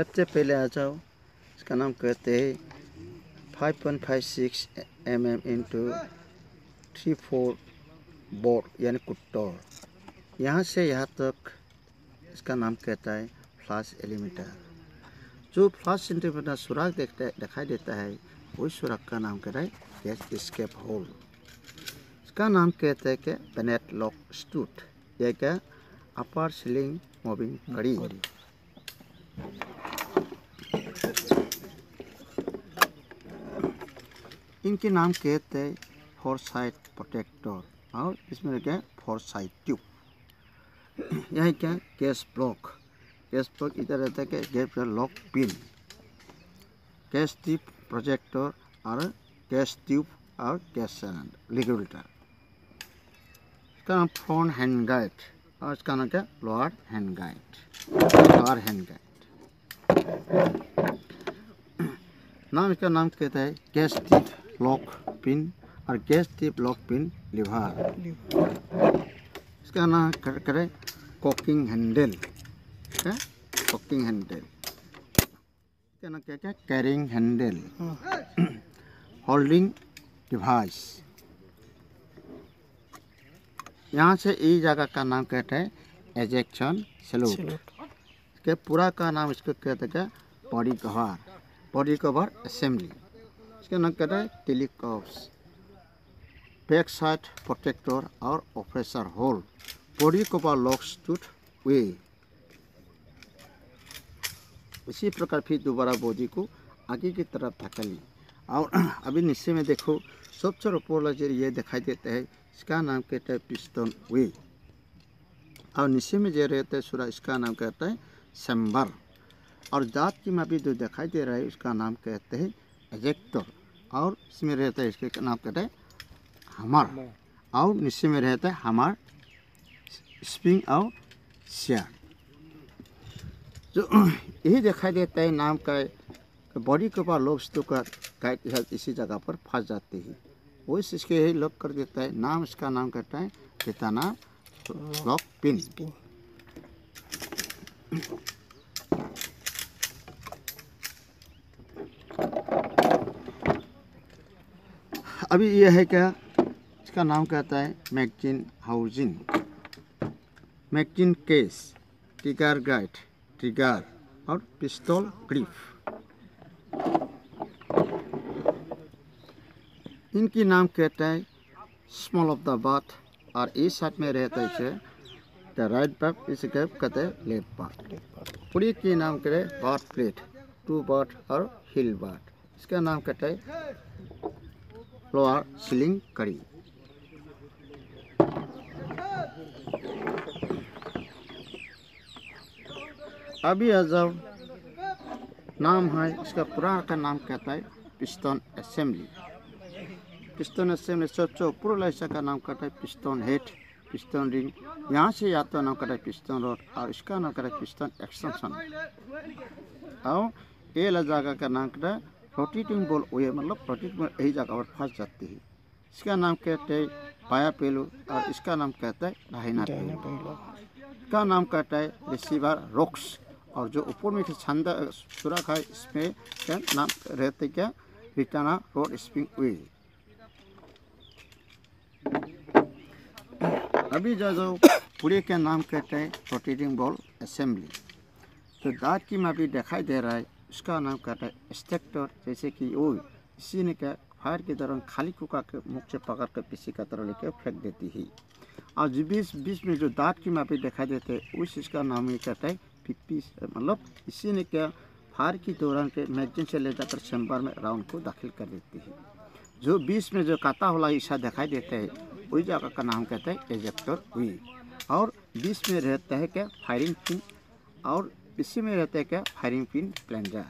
सबसे पहले आ जाओ, इसका नाम कहते हैं 5.56 mm इंटू 3/4 बोर यानी कुट्टोर। यहाँ से यहाँ तक इसका नाम कहता है फ्लैश एलिमेटर। जो फ्लैश सेंटीमीटर सुराख दिखाई देता है वही सुराख का नाम कहता है गैस एस्केप होल। इसका नाम कहते हैं कि बेनेट लॉक स्टूट या क्या अपर सीलिंग मूविंग कड़ी। इनके नाम कहते हैं फोरसाइट प्रोटेक्टर और इसमें क्या फोरसाइट ट्यूब। यह क्या गैस ब्लॉक इधर रहता है कि gas lock pin, gas tube projector और गैस ट्यूब और गैस रेगुलेटर। इसका नाम फ्रंट हैंड गाइड और इसका नाम क्या लोअर हैंड गाइड। इसका नाम कहता है गैस ट्यूब लॉक पिन और gas tube lock pin lever. इसका नाम करें कॉकिंग हैंडल। इसका नाम क्या कैरिंग हैंडल। Holding device. यहाँ से इस जगह का नाम कहते हैं एजेक्शन सैल्यूट। इसके पूरा का नाम इसको कहते हैं बॉडी कवर असेंबली। इसका नाम कहता है टेलीकॉप्स, बैक साइड प्रोटेक्टर और operation hole, body cover lock स्टूट वे। इसी प्रकार फिर दोबारा बॉडी को आगे की तरफ धकेली। और अभी नीचे में देखो सबसे ऊपर ये दिखाई देता है, इसका नाम कहता है पिस्टन वे। और नीचे में जो रहता है सूरा, इसका नाम कहता है चैम्बर। और दांत की मापी जो दिखाई दे रहा है उसका नाम कहते हैं एजेक्टर। और इसमें रहता है इसके नाम कहता है हमर। और नीचे में रहता है हमर, स्प्रिंग और शेयर। जो यही दिखाई देता है नाम का बॉडी के ऊपर लोग का गाइड इसी जगह पर फंस जाते हैं, वो इसके यही लॉक कर देता है। नाम इसका नाम कहता है टिटाना लॉक पिन। अभी यह है क्या, इसका नाम कहता है magazine housing, magazine case, trigger guide, trigger और पिस्तौल ग्रिप। इनकी नाम कहता है स्मॉल ऑफ द बाथ। और इस साइड में रहता है इसे द राइट पार्ट, इसे कहते हैं लेफ्ट पार्ट। पूरी की नाम कहते हैं बाथ प्लेट, टू बाथ और हिल बाथ। इसका नाम कहता है लोअर सीलिंग कड़ी। अभी आ जाओ, नाम है इसका पूरा का नाम कहता है पिस्टन असेंबली। पिस्टन असेंबली सबसे ऊपर हिस्सा का नाम कहता है पिस्टन हेड, पिस्टन रिंग। यहाँ से या तो नाम कहता है पिस्टन रोड और इसका नाम कहता है पिस्टन एक्सटेंशन। और ये जगह का नाम कहता है रोटेटिंग बॉल वे, मतलब रोटेटिंग बॉल यही जगह पर फंस जाती है। इसका नाम कहते हैं बाया पेलू और इसका नाम कहता है दाहिना पेलू। इसका नाम कहता है रिसीवर रॉक्स। और जो ऊपर में छंदा सुराख है इसमें क्या नाम रहते क्या रिटाना रोड स्प्रिंग वे। अभी जो पूरे का नाम कहते हैं रोटेटिंग बॉल असेंबली। तो दांत की मापी दिखाई दे रहा है, उसका नाम कहता है स्ट्रक्टर। जैसे कि वो इसी ने क्या फायर के दौरान खाली कुका के मुख से पकड़ कर पीछे का तरह लेकर फेंक देती है। और जो बीच में जो दांत की मापी दिखाई देते हैं उस इसका नाम ही कहता है पिप्पी। मतलब इसी ने क्या फायर के दौरान के मैगजीन से ले जाकर चैम्बर में राउंड को दाखिल कर देती है। जो बीच में जो काटा हुआ हिस्सा दिखाई देता है वही जगह का नाम कहता है एजेक्टर हुई। और बीच में रहता है क्या फायरिंग पिन और इसी में रहता है क्या फायरिंग पिन प्लंजर।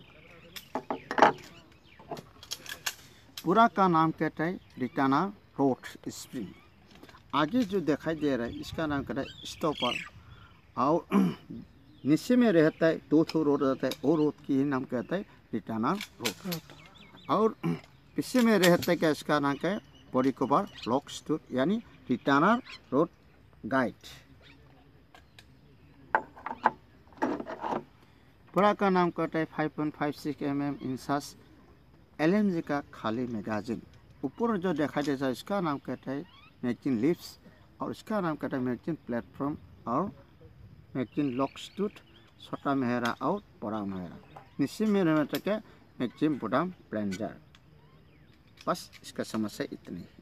पूरा का नाम कहता है रिटाना रोड स्प्रिंग। आगे जो दिखाई दे रहा है इसका नाम कहता है स्टॉपर। और नीचे में रहता है दो रोड रहता है, वो रोड की ही नाम कहता है रिटाना रोड। और पीछे में रहता है क्या इसका नाम क्या है बॉडी कवर लॉक स्टूट यानी रिटाना रोड गाइड। बड़ा का नाम कहता है 5.56 mm इंचास LMG का खाली मैगजीन। ऊपर जो दिखाई देता है इसका नाम कहता है मैगजीन लिप्स, और इसका नाम कहता है मैगजीन प्लेटफॉर्म और मैगजीन लॉकस्टूथ, छोटा मेहरा और बड़ा मेहरा। नीचे में रहता है मैगजीन बुदाम प्लेंजर। बस इसका समस्या इतनी।